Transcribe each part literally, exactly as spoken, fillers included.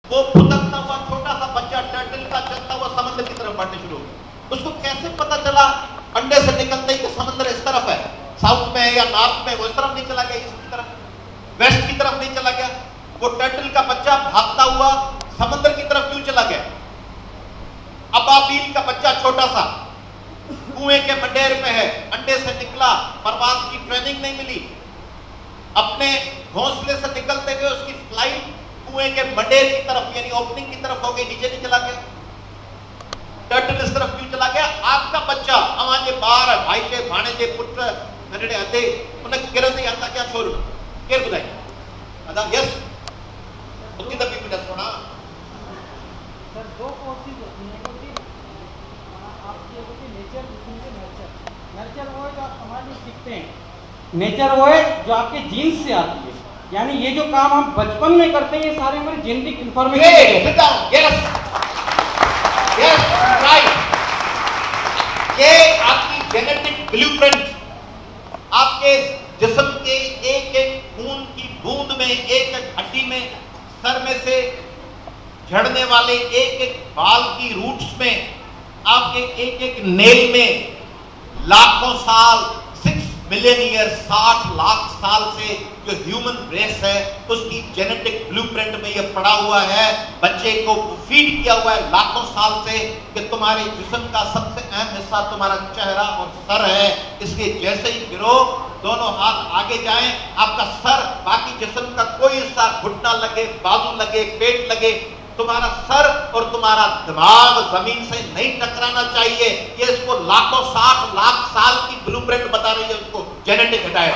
वो फुदकता हुआ छोटा सा बच्चा टर्टल का चलता हुआ समंदर की तरफ बढ़ने शुरू हो गया। उसको कैसे पता चला अंडे से निकलते ही कि समंदर इस तरफ है, साउथ में या नॉर्थ में, वो इस तरफ नहीं चला गया, इस तरफ वेस्ट की तरफ नहीं चला गया। वो टर्टल का बच्चा भागता हुआ समंदर की तरफ क्यों चला गया? अबाबील का बच्चा छोटा सा कुएं के मडेर में है, अंडे से निकला, परवाज की ट्रेनिंग नहीं मिली, अपने घोंसले से निकलते हुए उसकी फ्लाइट कुएं के मडेर की तरफ यानी ओपनिंग की तरफ हो गई, नीचे नहीं चला गया। टर्टल इस तरफ क्यों चला गया? आपका बच्चा हमारे बार भाई के भाणे के पुत्र नडे आते उन्हें किरण आता क्या छोड़ केर बुधाई अदा यस उतनी दबी भी सोना सर दो कोर्सेज होती हैं, क्योंकि आप ये होती नेचर दूसरी नर्चर। नर्चर वो है जो आप हमारे लिए सीखते हैं, नेचर वो है जो आपके जीन्स से आती है। यानी ये जो काम हम बचपन में करते हैं ये सारे हमारे genetic information. Yes yes right, ये आपकी जेनेटिक ब्लूप्रिंट, आपके जिस्म के एक एक खून की बूंद में, एक एक हड्डी में, सर में से झड़ने वाले एक एक बाल की रूट्स में, आपके एक एक नेल में लाखों साल, सिक्स मिलियन ईयर, साठ लाख साल से जो ह्यूमन रेस है उसकी जेनेटिक ब्लूप्रिंट में ये पड़ा हुआ है। बच्चे को फीड किया हुआ है लाखों साल से कि तुम्हारे जिस्म का सबसे अहम हिस्सा तुम्हारा चेहरा और सर है, इसके जैसे ही गिरो दोनों हाथ आगे जाएं, आपका सर, बाकी जिस्म का कोई हिस्सा, घुटना लगे, बाजू लगे, पेट लगे, तुम्हारा सर और तुम्हारा दिमाग जमीन से नहीं टकराना चाहिए। ये इसको लाखों साठ लाख साल की ब्लूप्रिंट बता रही है, उसको जेनेटिक हटाए।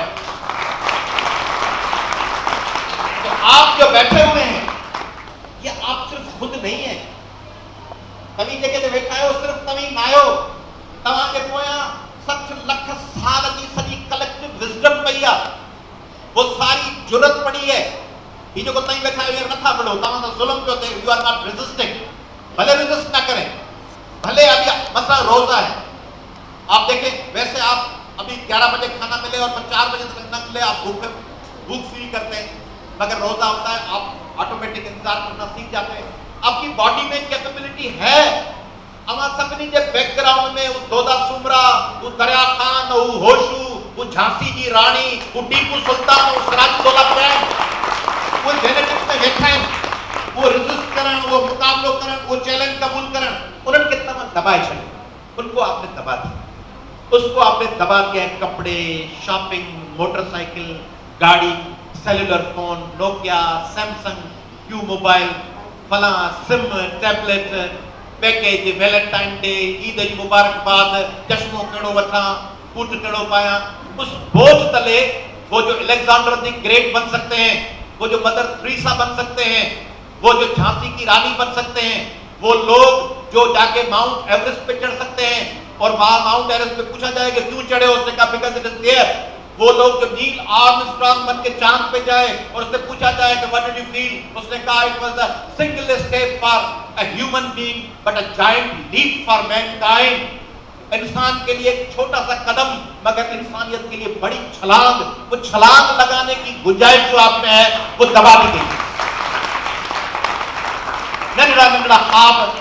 तो आप जो बैठे हुए हैं ये आप सिर्फ खुद नहीं है, तभी जगह बैठा है, सिर्फ तभी नायो तव्हांजे पोयां सठ लख साल की सॼी कलेक्टिव विजडम पई आहे, वो सारी जुरत पड़ी है। ये जो तई बैठा है नथा बढ़ो, तव्हां जुल्म पियो थे, यू आर नॉट रेजिस्टिंग, भले रेजिस्ट ना करें, भले अभी मसला रोजा है, आप देखें वैसे आप अभी ग्यारह बजे खाना मिले और चार बजे तक न मिले, आप भूख भूख फील करते हैं, मगर रोजा होता है आप ऑटोमेटिक इंतजार करना सीख जाते हैं। आपकी बॉडी में कैपेबिलिटी है, अमा सभिनी जे बैकग्राउंड में वो दोदा सुमरा, वो दरिया खान, वो होशू, वो झांसी की रानी, वो टीपू सुल्तान, वो सिराजुद्दौला खान, वो जेनेटिक्स में वेठा है, वो रेजिस्ट करण, वो मुकाबलो करण, वो चैलेंज कबूल करण, उन्हें कितना मन दबाए छे, उनको आपने दबा दिया, उसको आपने दबा दिया। कपड़े, शॉपिंग, मोटरसाइकिल, गाड़ी, cellular phone, Nokia, Samsung, Q mobile, फला SIM, tablet, package, Valentine day, Eid जी मुबारकबाद, चश्मो कड़ो वठा, बूट कड़ो पाया, उस बोझ तले वो जो अलेक्जेंडर द ग्रेट बन सकते हैं, वो जो मदर थ्रीसा बन सकते हैं, वो जो झांसी की रानी बन सकते हैं, वो लोग जो जाके माउंट एवरेस्ट पे चढ़ सकते हैं और माउंट एवरेस्ट पे पूछा जाए कि क्यों चढ़े, उसने कहा बिकॉज़ इट इज देयर। वो लोग जो नील आर्मस्ट्रांग बन के चांद पे जाए और उससे पूछा जाए कि व्हाट डिड यू फील, उसने कहा it was the single step for a human being but a giant leap for mankind. इंसान के लिए एक छोटा सा कदम मगर इंसानियत के लिए बड़ी छलांग, वो छलांग लगाने की गुंजाइश जो आप में है वो दबा दी गई। नंढड़ा नंढड़ा आप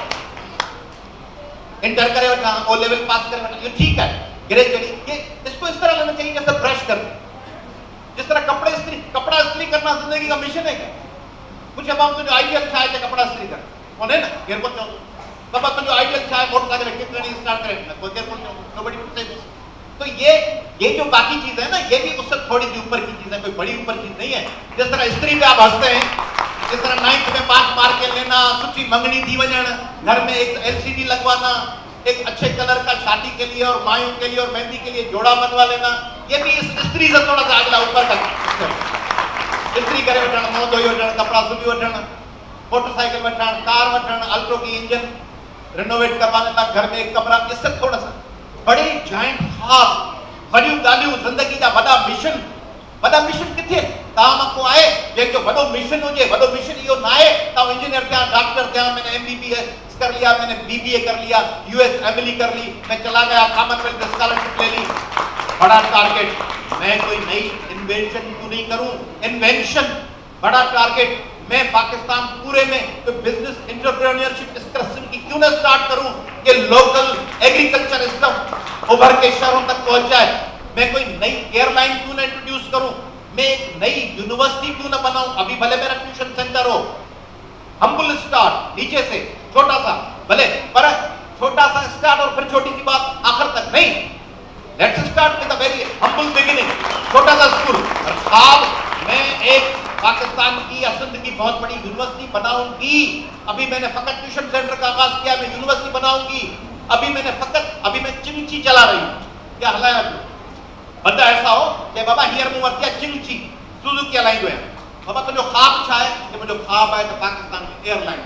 इंटर करे वठा, ओ लेवल पास करे वठा, ये ठीक है, ग्रेजुएट, ये इसको इस तरह लेना चाहिए जैसे ब्रश कर, जिस तरह कपड़े इस्त्री, कपड़ा इस्त्री करना जिंदगी का मिशन है क्या? कुछ अब हम जो आइडियल छा है कपड़ा इस्त्री कर, कौन है ना एयरपोर्ट जाओ तब अपन जो आइडियल छा है मोटरसाइकिल किक करनी स्टार्ट करें, कोई एयरपोर्ट जाओ, नोबडी वुड से। तो ये ये जो बाकी चीज है ना, ये भी उससे थोड़ी सी ऊपर की चीज है, कोई बड़ी ऊपर चीज नहीं है। जिस तरह स्त्री पे आप हंसते हैं, जिस तरह नाइन्थ में पास मार के लेना, सुची मंगनी थी वजन, घर में एक एलसीडी लगवाना, एक अच्छे कलर का शादी के लिए और मायूं के लिए और मेहंदी के लिए जोड़ा बनवा लेना, ये भी इस स्त्री से थोड़ा सा अगला ऊपर तक। स्त्री करे वठण, मुंह धोई वठण, कपड़ा सुबी वठण, मोटरसाइकिल वठण, कार वठण, अल्टो की इंजन रिनोवेट करवाने तक, घर में एक कमरा, इससे थोड़ा सा बड़े जाइंट खास वॾियूं ॻाल्हियूं, ज़िंदगी जा वॾा मिशन, वॾा मिशन किथे तव्हां को आहे जंहिंजो वॾो मिशन हुजे। वॾो मिशन इहो ना आहे तव्हां इंजीनियर थिया, डॉक्टर थिया, मैंने एमबीबीएस कर लिया, मैंने बीबीए कर लिया, यूएस एमएलई कर ली, मैं चला गया कॉमनवेल्थ स्कॉलरशिप ले ली। बड़ा टारगेट, मैं कोई नई इन्वेंशन क्यों नहीं करूं? इन्वेंशन बड़ा टारगेट, मैं पाकिस्तान पूरे में तो बिजनेस एंटरप्रेन्योरशिप इस किस्म की क्यों ना स्टार्ट करूं कि लोकल एग्रीकल्चर सिस्टम उभर के शहरों तक पहुंच जाए। मैं कोई नई एयरलाइन क्यों ना इंट्रोड्यूस करूं, मैं एक नई यूनिवर्सिटी क्यों ना बनाऊं। अभी भले मेरा ट्यूशन सेंटर हो, हम्बल स्टार्ट, नीचे से छोटा सा भले, पर छोटा सा स्टार्ट और फिर छोटी सी बात आखिर तक नहीं। Let's start with a very humble beginning, छोटा सा स्कूल। और अब मैं एक पाकिस्तान की या सिंध की बहुत बड़ी यूनिवर्सिटी बनाऊंगी। अभी मैंने फकत ट्यूशन सेंटर का आगाज किया, मैं यूनिवर्सिटी बनाऊंगी। अभी मैंने फकत अभी मैं चिमची चला रही हूं। क्या हलाया बंदा ऐसा हो कि बाबा हियर मुंह किया चिमची सुजुकी हलाई हुए बाबा तो जो ख्वाब छा है कि मुझे ख्वाब है तो पाकिस्तान की एयरलाइन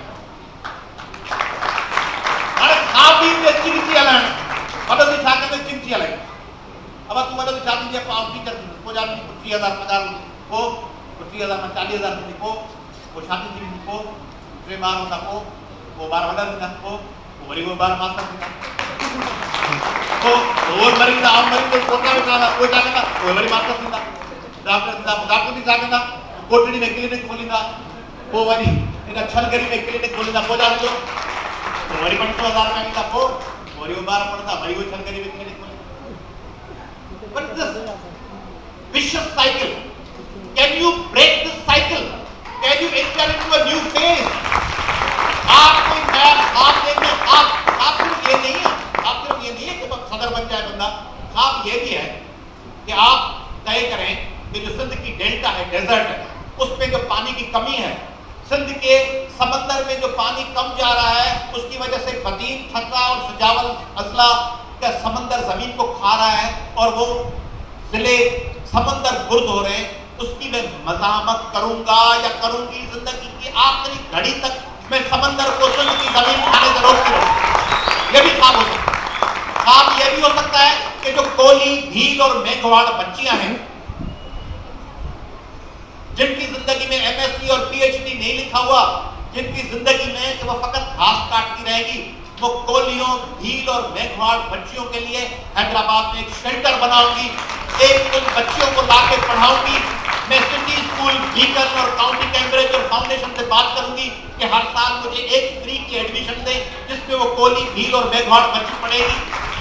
अरे ख्वाब ही में चिमची हलाना मतलब छा के चिमची हलाई। अब तू मतलब चाहती है पाँच टीचर को जान तीस हजार पचास को तीस हजार में चालीस हजार को वो छाती थी को ट्रे बार होता को वो बार ऑर्डर देता को वो बड़ी वो बार मास्टर देता तो और मरीज आम मरीज को कोटा में जाना कोई जाएगा वो बड़ी मास्टर देता डॉक्टर दा डॉक्टर भी जाएगा कोटड़ी में क्लिनिक खोलेगा वो वाली एक छलगरी में क्लिनिक खोलेगा हो जा दो तो बड़ी पंद्रह हजार में का को बड़ी वो बार पड़ता बड़ी वो छलगरी में क्लिनिक खोलेगा। But this vicious cycle, can you break this cycle? Can you enter into a new phase? आप कोई नया ख्वाब देंगे, आप आप सिर्फ ये नहीं है, आप सिर्फ ये नहीं है कि बस सदर बन जाए बंदा, ख्वाब ये भी है कि आप तय करें कि जो सिंध की डेल्टा है, डेजर्ट है, उसमें जो पानी की कमी है, सिंध के समंदर में जो पानी कम जा रहा है, उसकी वजह से कदीम खतरा और सजावल अजला का समंदर जमीन को खा रहा है और वो जिले समंदर गुर्द हो रहे हैं, उसकी मैं मजामत करूंगा या करूंगी। जिंदगी की आखिरी घड़ी तक मैं समंदर को सिंध की जमीन खाने से रोकती रहूंगी। ये भी ख्वाब हो सकता है। ख्वाब ये भी हो सकता है कि जो कोली, भील और मेघवाड़ बच्चियां हैं जिनकी जिंदगी में एमएससी और पीएचडी नहीं लिखा हुआ, जिनकी जिंदगी में कि वो फकत घास काटती रहेगी, वो कोलियों, भील और मेघवाड़ बच्चियों के लिए हैदराबाद में एक शेल्टर बनाऊंगी। एक उन बच्चियों को लाके पढ़ाऊंगी। मैं सिटी स्कूल, बीकन और काउंटी कैम्ब्रिज और फाउंडेशन से बात करूंगी कि हर साल मुझे एक फ्री की एडमिशन दे जिसमें वो कोली, भील और मेघवाड़ बच्ची पढ़ेगी।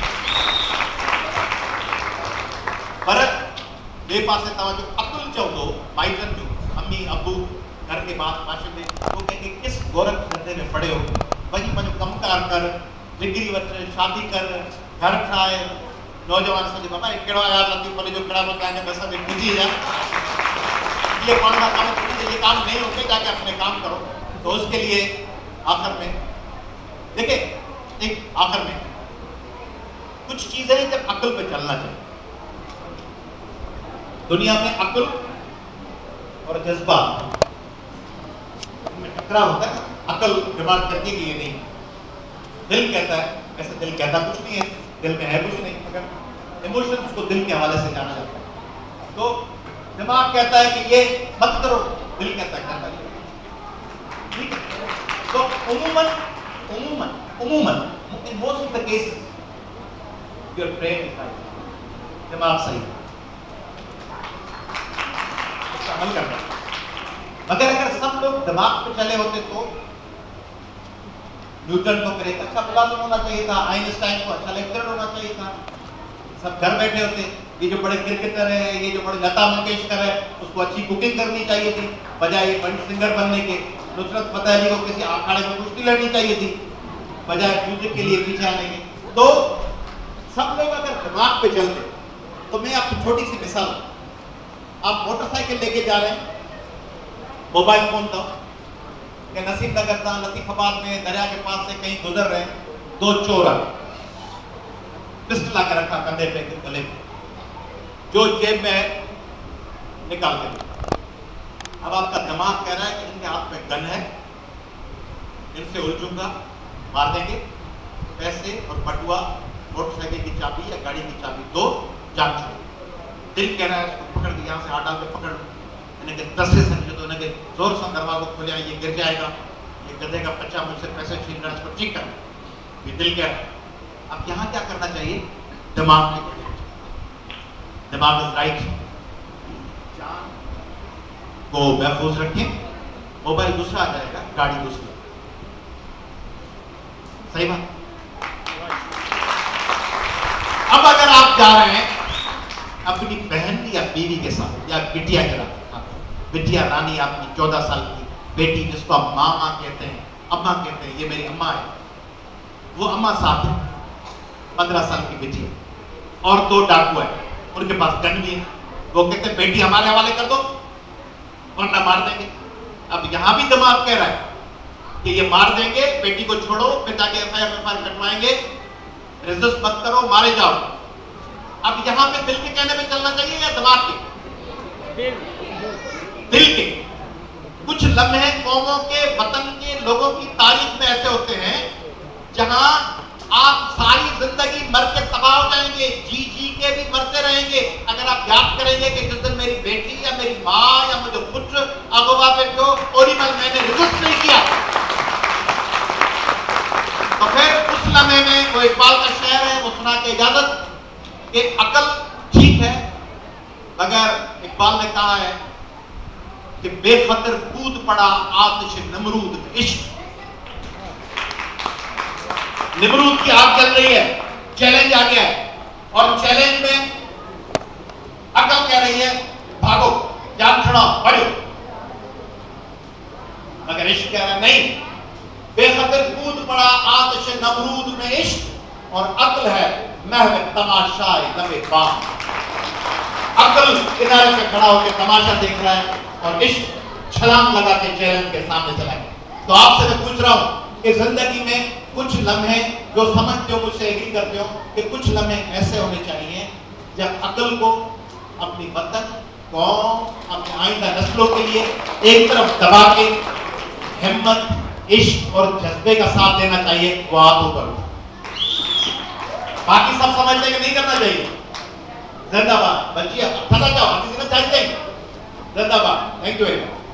पर मेरे पास तवज्जो अकुल चो दो भाईजन जो अम्मी अबू घर के बाद माशे में वो कहेंगे किस गोरख धंधे में पड़े हो, वही मुझे कमकार कर, डिग्री वठ, शादी कर, घर ठाए। नौजवान सोचे बाबा एक केड़ो याद रखी पड़े जो कड़ा में काने बस में बुझी जा ये कौन सा काम है, ये काम नहीं होते जाके अपने काम करो। तो उसके लिए आखिर में देखिए एक आखिर में कुछ चीजें जब अक्ल पे चलना चाहिए। दुनिया में अक्ल और जज्बा में टकराव होता है। अकल दिमाग करती है कि ये नहीं, दिल कहता है, ऐसे दिल कहता कुछ नहीं है, दिल में है कुछ नहीं, मगर इमोशंस को दिल के हवाले से जाना जाता है। तो दिमाग कहता है कि ये मत करो, दिल कहता है करता है। ठीक है, तो उम्मन उम्मन उम्मन in most of the cases your brain is right, दिमाग सही है, उसका अमल करना है। मगर अगर सब लोग दिमाग पे चले होते तो न्यूटन को फिर एक अच्छा मुलाजिम होना चाहिए था, आइंस्टाइन को अच्छा लेक्चरर होना चाहिए था, सब घर बैठे होते। ये जो बड़े क्रिकेटर है, ये जो बड़े लता मंगेशकर है, उसको अच्छी कुकिंग करनी चाहिए थी बजाय बंड सिंगर बनने के। नुसरत फतेह अली को किसी अखाड़े में कुश्ती लड़नी चाहिए थी बजाय म्यूजिक के लिए पीछे आने के। तो सब लोग अगर दिमाग पे चलते तो मैं आपको छोटी सी मिसाल, आप मोटरसाइकिल लेके जा रहे हैं, मोबाइल फोन था कि नसीब नगर था लतीफाबाद में दरिया के पास से कहीं गुजर रहे, दो चोर पिस्टल आकर रखा कंधे पे गले पे, जो जेब में निकाल के। अब आपका दिमाग कह रहा है कि इनके हाथ में गन है, इनसे उलझूंगा, मार देंगे, पैसे और बटुआ, मोटरसाइकिल की चाबी या गाड़ी की चाबी दो, जान छोड़ो। दिल कह रहा है उसको पकड़ के यहाँ से हाथ डाल के पकड़, दस से समझो तो इन्हें जोर से दरवाजा खोलिया, ये गिर जाएगा, ये गधे का बच्चा मुझसे पैसे छीन रहा है, इसको ठीक कर। ये दिल कह रहा है। अब यहाँ क्या करना चाहिए, दिमाग में, दिमाग इज राइट, जान को महफूज रखें, मोबाइल दूसरा आ जाएगा, गाड़ी दूसरी। सही बात। अब अगर आप जा रहे हैं अपनी बहन या बीवी के साथ या बिटिया के साथ, बिटिया रानी आपकी चौदह साल की बेटी जिसको आप मामा कहते हैं, अम्मा कहते हैं, ये मेरी अम्मा है, वो अम्मा साथ है, पंद्रह साल की बिटिया और दो डाकू है, उनके पास गन भी है। वो कहते हैं बेटी हमारे हवाले कर दो वरना मार देंगे। अब यहां भी दिमाग कह रहा है कि ये मार देंगे, बेटी को छोड़ो, पिता के एफ आई आर कटवाएंगे, रेजिस्ट मत करो, मारे जाओ। अब यहां पे दिल के कहने पे चलना चाहिए या दिमाग के? दिल के। कुछ लम्हे कौमों के, वतन के लोगों की तारीख में ऐसे होते हैं जहां आप सारी जिंदगी मर के तबाह हो जाएंगे, जी जी के भी मरते रहेंगे अगर आप याद करेंगे कि जिस दिन मेरी बेटी या मेरी माँ या मुझे पुत्र अगवा पे जो ओरिजिनल मैंने रिजिस्ट नहीं किया, तो फिर उस लम्हे में वो इकबाल का शेर है, वो सुना के इजाजत कि अकल ठीक है, मगर इकबाल ने कहा है कि बेखतर कूद पड़ा आतिश नमरूद में इश्क। निमरूद की आग चल रही है, चैलेंज आ गया है और चैलेंज में अकल कह रही है भागो, जान छुड़ाओ, बढ़ो, मगर इश्क कह रहा है नहीं, बेखतर कूद पड़ा आतिश नमरूद में इश्क, और अकल है महव तमाशाए लबे बाम। अकल किनारे पे खड़ा होकर तमाशा देख रहा है और इश्क छलांग लगा के चैलेंज के सामने चला गया। तो आपसे मैं पूछ रहा हूं कि जिंदगी में कुछ लम्हे जो समझते हो, मुझसे एग्री करते हो कि कुछ लम्हे ऐसे होने चाहिए जब अकल को अपनी वतन, कौम, अपने आइंदा नस्लों के लिए एक तरफ दबा के हिम्मत, इश्क और जज्बे का साथ देना चाहिए, वो आप ऊपर। बाकी सब समझते हैं कि नहीं करना चाहिए। जिंदाबाद बच्चिया, थका जाओ, किसी ने चाहिए। जिंदाबाद, थैंक यू वेरी मच।